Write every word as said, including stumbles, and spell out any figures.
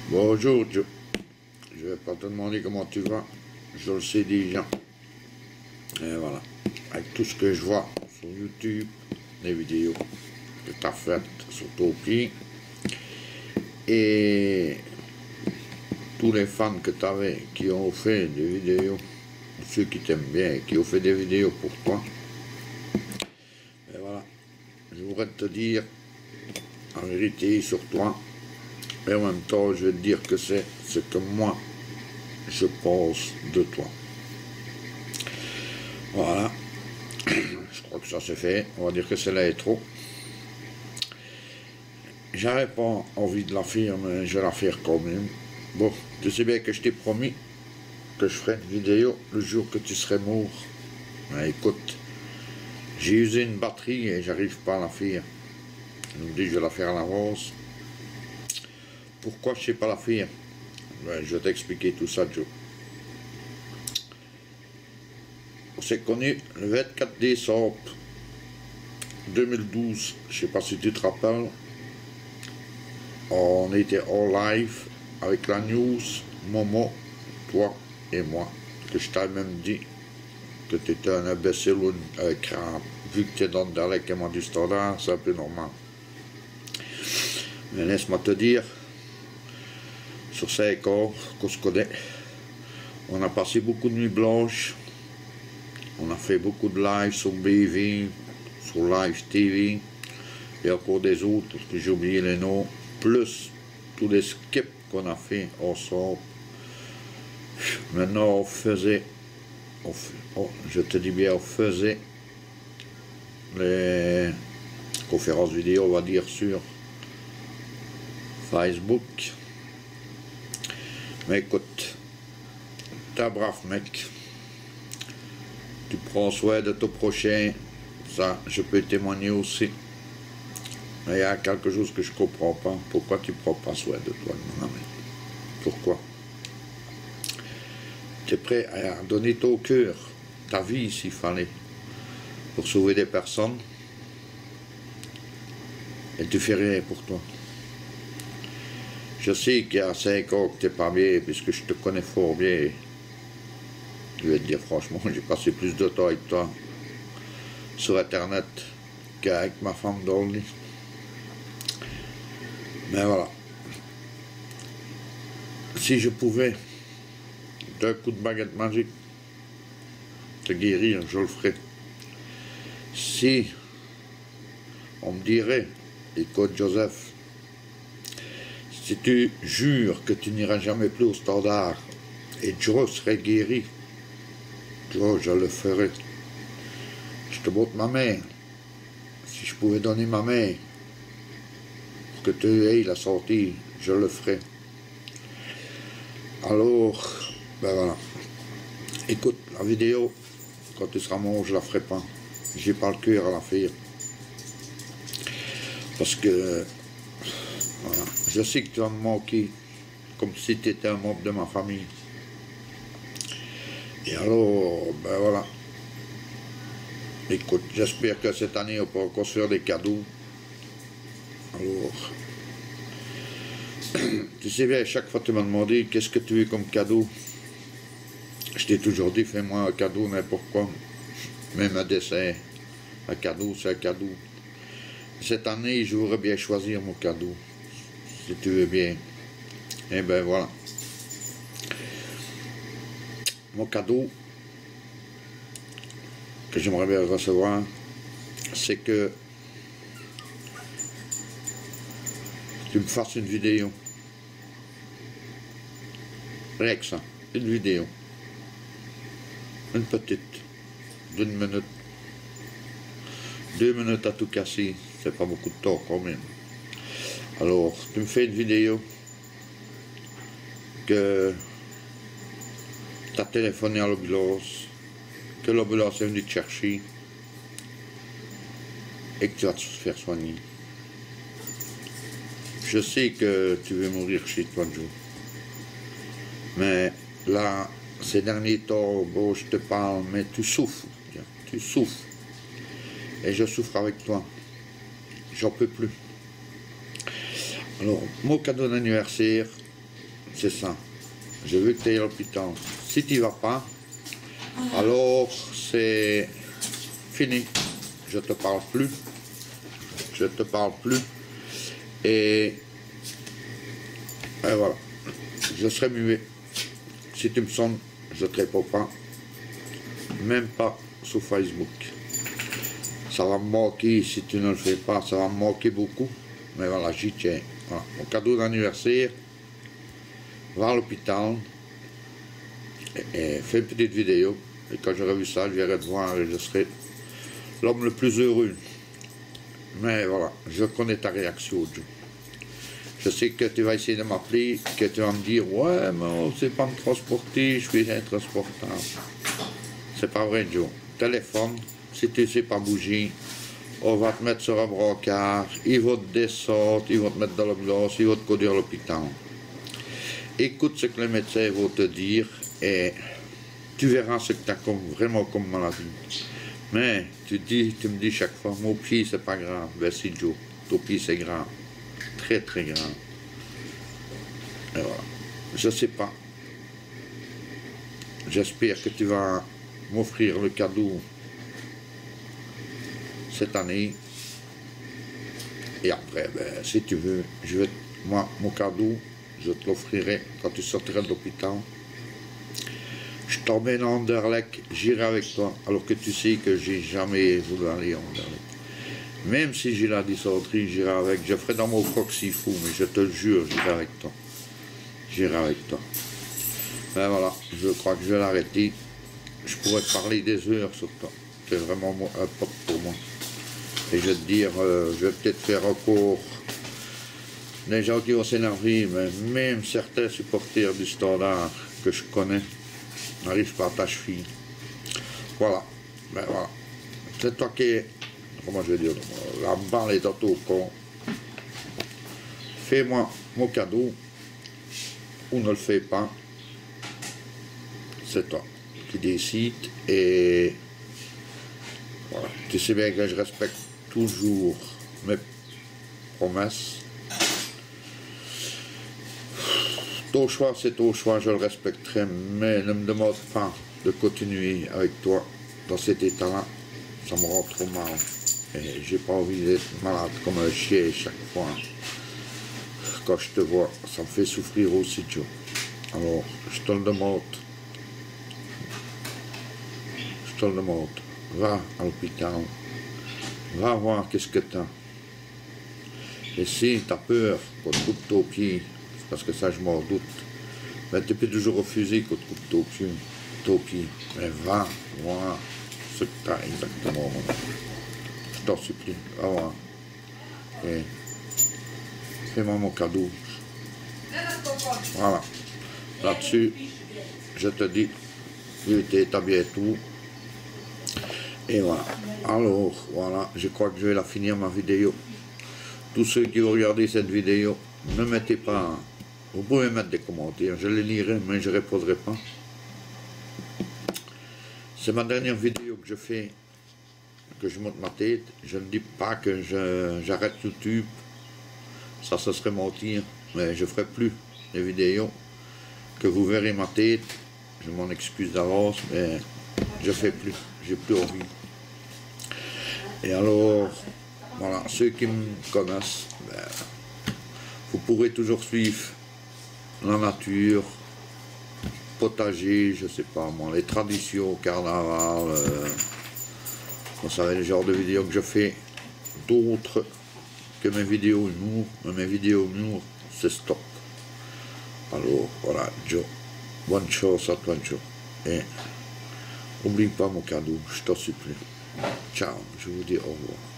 Bonjour Joe, je vais pas te demander comment tu vas, je le sais déjà. Et voilà, avec tout ce que je vois sur YouTube, les vidéos que tu as faites sur ton pied, et tous les fans que tu avais qui ont fait des vidéos, ceux qui t'aiment bien et qui ont fait des vidéos pour toi. Et voilà, je voudrais te dire la vérité sur toi. Et en même temps, je vais te dire que c'est ce que moi, je pense de toi. Voilà. Je crois que ça c'est fait. On va dire que c'est l'intro. J'avais pas envie de la faire, mais je vais la faire quand même. Bon, tu sais bien que je t'ai promis que je ferais une vidéo le jour que tu serais mort. Mais écoute, j'ai usé une batterie et j'arrive pas à la faire. Je me dis je vais la faire à l'avance. Pourquoi je sais pas la faire? Ben, je vais t'expliquer tout ça, Joe. On s'est connu le vingt-quatre décembre deux mille douze, je sais pas si tu te rappelles. On était en live avec la news, Momo, toi et moi, que je t'avais même dit que tu étais un imbécile ou un crabe. Vu que tu es dans le dialecte du standard, c'est un peu normal. Mais laisse-moi te dire, sur cinq ans qu'on se connaît, on a passé beaucoup de nuits blanches, on a fait beaucoup de live sur B V, sur Live T V, et encore des autres, parce que j'ai oublié les noms, plus tous les skips qu'on a fait ensemble. Maintenant on faisait, on, oh, je te dis bien, on faisait les conférences vidéo, on va dire, sur Facebook. Mais écoute, t'es un brave mec, tu prends soin de ton prochain, ça je peux témoigner aussi. Mais il y a quelque chose que je comprends pas, pourquoi tu prends pas soin de toi, mon ami? Pourquoi? Tu es prêt à donner ton cœur, ta vie s'il fallait, pour sauver des personnes, et tu fais rien pour toi. Je sais qu'il y a cinq ans que tu n'es pas bien, puisque je te connais fort bien. Je vais te dire franchement, j'ai passé plus de temps avec toi sur internet qu'avec ma femme dans le lit. Mais voilà. Si je pouvais, d'un coup de baguette magique, te guérir, je le ferais. Si on me dirait, écoute Joseph, si tu jures que tu n'iras jamais plus au standard et Joe serait guéri, Joe, je le ferai. Je te montre ma main. Si je pouvais donner ma main pour que tu aies la sortie, je le ferai. Alors, ben voilà. Écoute, la vidéo, quand tu seras mort, je la ferai pas. J'ai pas le cœur à la faire. Parce que, voilà, je sais que tu vas me manquer, comme si tu étais un membre de ma famille. Et alors, ben voilà. Écoute, j'espère que cette année, on peut encore se faire des cadeaux. Alors, tu sais bien, chaque fois tu m'as demandé qu'est-ce que tu veux comme cadeau. Je t'ai toujours dit, fais-moi un cadeau, n'importe quoi. Même un dessin. Un cadeau, c'est un cadeau. Cette année, je voudrais bien choisir mon cadeau. Si tu veux bien. Eh ben voilà. Mon cadeau que j'aimerais bien recevoir, c'est que tu me fasses une vidéo. Rien que ça. Une vidéo. Une petite. D'une minute. Deux minutes à tout casser. C'est pas beaucoup de temps quand même. Alors, tu me fais une vidéo que tu as téléphoné à l'ambulance, que l'ambulance est venue te chercher et que tu vas te faire soigner. Je sais que tu veux mourir chez toi, Joe. Mais là, ces derniers temps, bon, je te parle, mais tu souffres. Tu souffres. Et je souffre avec toi. J'en peux plus. Alors, mon cadeau d'anniversaire, c'est ça. Je veux que tu ailles à l'hôpital. Si tu n'y vas pas, alors c'est fini. Je te parle plus. Je te parle plus. Et, et voilà. Je serai muet. Si tu me sonnes, je ne te réponds pas. Même pas sur Facebook. Ça va me manquer si tu ne le fais pas. Ça va me manquer beaucoup. Mais voilà, j'y tiens. Voilà. Mon cadeau d'anniversaire. Va à l'hôpital. Et, et fais une petite vidéo. Et quand j'aurai vu ça, je viendrai te voir et je serai l'homme le plus heureux. Mais voilà, je connais ta réaction, Joe. Je sais que tu vas essayer de m'appeler, que tu vas me dire « Ouais, mais on ne sait pas me transporter, je suis intransportable. » C'est pas vrai, Joe. Téléphone, si tu ne sais pas bouger, on va te mettre sur un brancard, ils vont te descendre, ils vont te mettre dans l'ambulance, ils vont te conduire à l'hôpital. Écoute ce que les médecins vont te dire et tu verras ce que tu as comme, vraiment comme maladie. Mais tu, dis, tu me dis chaque fois, mon pied c'est pas grave. Ben si Joe, ton pied c'est grave. Très très grave. Et voilà. Je sais pas. J'espère que tu vas m'offrir le cadeau cette année. Et après, ben, si tu veux, je vais, moi, mon cadeau, je te l'offrirai quand tu sortiras de l'hôpital. Je t'emmène à Anderlecht, j'irai avec toi, alors que tu sais que j'ai jamais voulu aller à Anderlecht. Même si j'ai la dysenterie, j'irai avec. Je ferai dans mon froc s'il faut, mais je te le jure, j'irai avec toi. J'irai avec toi. Ben voilà, je crois que je vais l'arrêter. Je pourrais te parler des heures sur toi. C'est vraiment un pote pour moi. Et je vais te dire, euh, je vais peut-être faire encore des gens qui vont s'énerver, mais même certains supporters du Standard que je connais n'arrivent pas à ta cheville. Voilà. Ben voilà. C'est toi qui es, comment je vais dire, la balle est dans ton camp. Fais-moi mon cadeau ou ne le fais pas. C'est toi qui décides et voilà. Tu sais bien que je respecte toujours mes promesses. Ton choix, c'est ton choix, je le respecterai, mais ne me demande pas de continuer avec toi dans cet état-là. Ça me rend trop mal. Et j'ai pas envie d'être malade comme un chien chaque fois. Quand je te vois, ça me fait souffrir aussi, Joe. Alors, je te le demande. Je te le demande. Va à l'hôpital. Va voir qu'est-ce que tu as. Et si tu as peur qu'on te coupe ton pied, parce que ça je m'en doute, mais tu peux toujours refuser qu'on te coupe ton pied. Ton pied. Mais va voir ce que tu as exactement. Je t'en supplie. Va voir. Et fais-moi mon cadeau. Voilà. Là-dessus, je te dis, tu t'es à bientôt. Et voilà. Alors, voilà, je crois que je vais la finir ma vidéo. Tous ceux qui vont regarder cette vidéo, ne mettez pas... Vous pouvez mettre des commentaires, je les lirai, mais je ne répondrai pas. C'est ma dernière vidéo que je fais, que je monte ma tête. Je ne dis pas que j'arrête YouTube. Ça, ce serait mentir. Mais je ne ferai plus des vidéos que vous verrez ma tête. Je m'en excuse d'avance, mais je ne fais plus. J'ai plus envie. Et alors, voilà, ceux qui me connaissent, ben, vous pourrez toujours suivre la nature, potager, je sais pas moi, les traditions, carnaval, euh, vous savez le genre de vidéos que je fais, d'autres que mes vidéos humour, mais mes vidéos humour, c'est stop. Alors, voilà, Joe, bonne chance à toi, Joe, et n'oublie pas mon cadeau, je t'en supplie. Ciao, je vous dis au revoir.